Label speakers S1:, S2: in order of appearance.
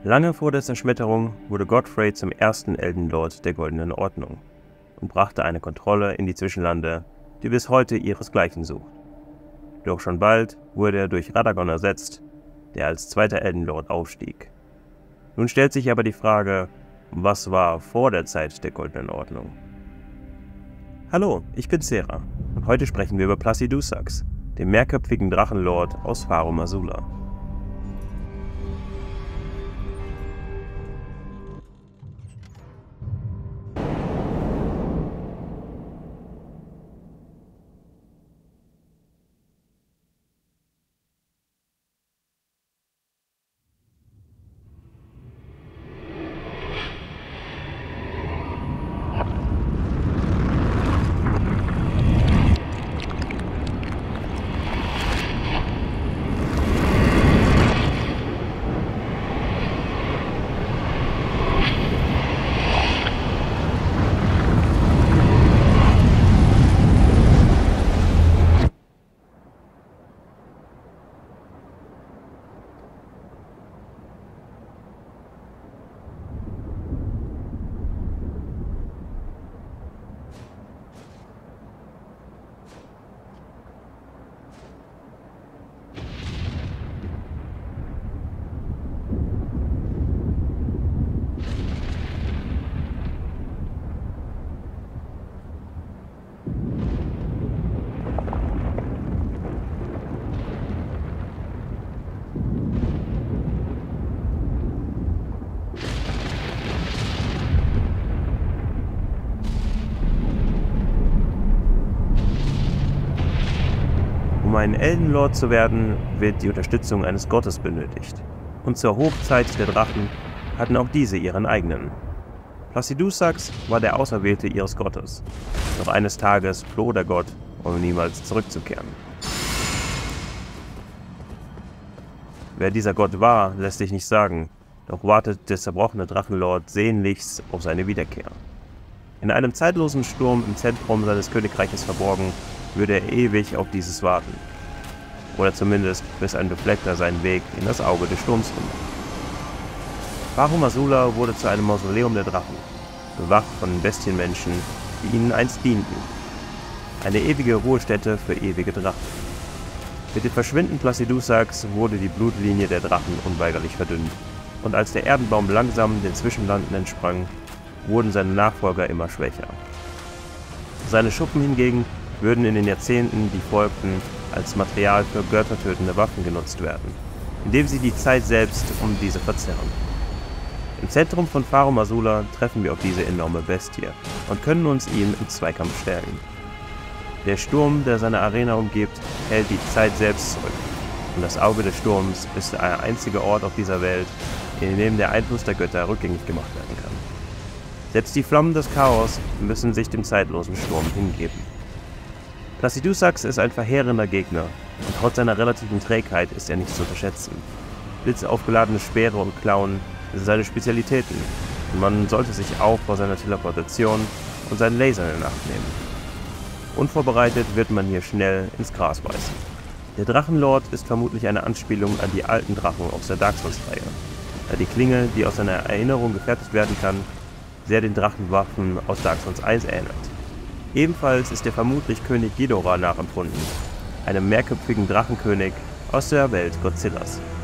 S1: Lange vor der Zerschmetterung wurde Godfrey zum ersten Elden Lord der Goldenen Ordnung und brachte eine Kontrolle in die Zwischenlande, die bis heute ihresgleichen sucht. Doch schon bald wurde er durch Radagon ersetzt, der als zweiter Elden Lord aufstieg. Nun stellt sich aber die Frage, was war vor der Zeit der Goldenen Ordnung? Hallo, ich bin Sera und heute sprechen wir über Placidusax, dem mehrköpfigen Drachenlord aus Farum Azula. Um ein Elden Lord zu werden, wird die Unterstützung eines Gottes benötigt. Und zur Hochzeit der Drachen hatten auch diese ihren eigenen. Placidusax war der Auserwählte ihres Gottes. Doch eines Tages floh der Gott, um niemals zurückzukehren. Wer dieser Gott war, lässt sich nicht sagen, doch wartet der zerbrochene Drachenlord sehnlichst auf seine Wiederkehr. In einem zeitlosen Sturm im Zentrum seines Königreiches verborgen, würde er ewig auf dieses warten. Oder zumindest, bis ein Befleckter seinen Weg in das Auge des Sturms findet. Farum Azula wurde zu einem Mausoleum der Drachen, bewacht von Bestienmenschen, die ihnen einst dienten. Eine ewige Ruhestätte für ewige Drachen. Mit dem Verschwinden Placidusax wurde die Blutlinie der Drachen unweigerlich verdünnt, und als der Erdenbaum langsam den Zwischenlanden entsprang, wurden seine Nachfolger immer schwächer. Seine Schuppen hingegen würden in den Jahrzehnten, die folgten, als Material für göttertötende Waffen genutzt werden, indem sie die Zeit selbst um diese verzerren. Im Zentrum von Farum Azula treffen wir auf diese enorme Bestie und können uns ihm im Zweikampf stellen. Der Sturm, der seine Arena umgibt, hält die Zeit selbst zurück, und das Auge des Sturms ist der einzige Ort auf dieser Welt, in dem der Einfluss der Götter rückgängig gemacht werden kann. Selbst die Flammen des Chaos müssen sich dem zeitlosen Sturm hingeben. Placidusax ist ein verheerender Gegner, und trotz seiner relativen Trägheit ist er nicht zu unterschätzen. Blitzaufgeladene Speere und Klauen sind seine Spezialitäten, und man sollte sich auch vor seiner Teleportation und seinen Lasern in Acht nehmen. Unvorbereitet wird man hier schnell ins Gras beißen. Der Drachenlord ist vermutlich eine Anspielung an die alten Drachen aus der Dark Souls-Reihe, da die Klinge, die aus seiner Erinnerung gefertigt werden kann, sehr den Drachenwaffen aus Dark Souls 1 erinnert. Ebenfalls ist er vermutlich König Ghidorah nachempfunden, einem mehrköpfigen Drachenkönig aus der Welt Godzillas.